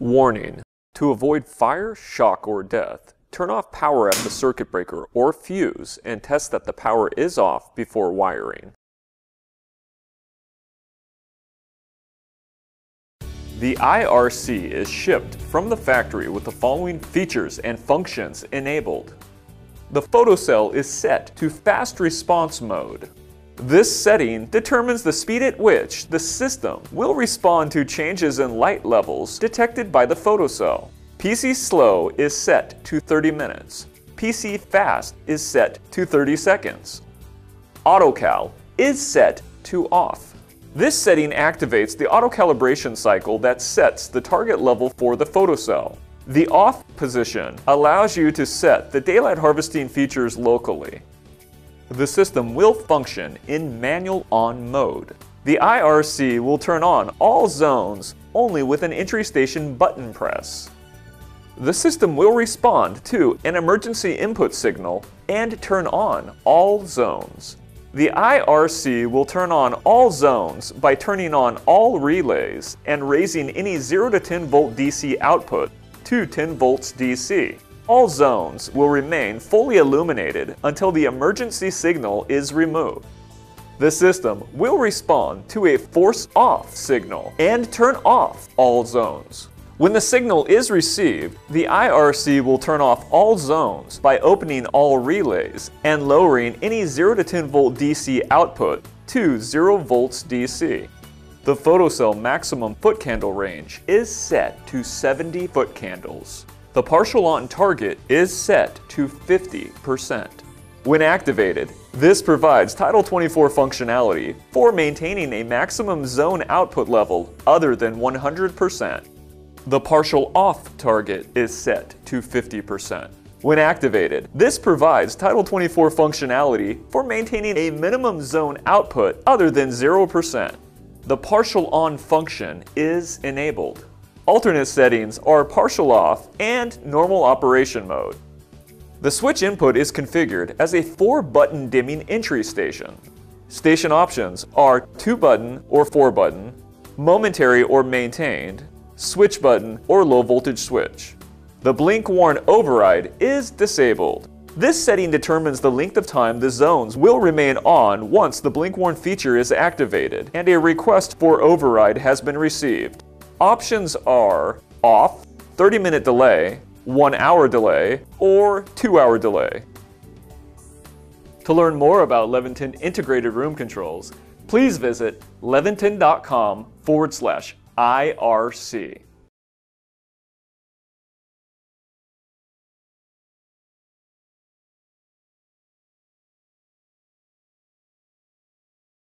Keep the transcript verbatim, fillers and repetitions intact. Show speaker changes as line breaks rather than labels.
Warning: to avoid fire, shock, or death, turn off power at the circuit breaker or fuse and test that the power is off before wiring. The I R C is shipped from the factory with the following features and functions enabled. The photocell is set to fast response mode. This setting determines the speed at which the system will respond to changes in light levels detected by the photocell. P C slow is set to thirty minutes. P C fast is set to thirty seconds. AutoCal is set to off. This setting activates the auto-calibration cycle that sets the target level for the photocell. The off position allows you to set the daylight harvesting features locally. The system will function in manual on mode. The I R C will turn on all zones only with an entry station button press. The system will respond to an emergency input signal and turn on all zones. The I R C will turn on all zones by turning on all relays and raising any zero to ten volt D C output to ten volts D C. All zones will remain fully illuminated until the emergency signal is removed. The system will respond to a force off signal and turn off all zones. When the signal is received, the I R C will turn off all zones by opening all relays and lowering any zero to ten volt D C output to zero volts D C. The photocell maximum foot candle range is set to seventy foot candles. The partial on target is set to fifty percent. When activated, this provides Title twenty-four functionality for maintaining a maximum zone output level other than one hundred percent. The partial off target is set to fifty percent. When activated, this provides Title twenty-four functionality for maintaining a minimum zone output other than zero percent. The partial on function is enabled. Alternate settings are partial off and normal operation mode. The switch input is configured as a four button dimming entry station. Station options are two button or four button, momentary or maintained, switch button or low voltage switch. The blink warn override is disabled. This setting determines the length of time the zones will remain on once the blink warn feature is activated and a request for override has been received. Options are off, thirty minute delay, one hour delay, or two hour delay. To learn more about Leviton integrated room controls, please visit leviton dot com forward slash I R C.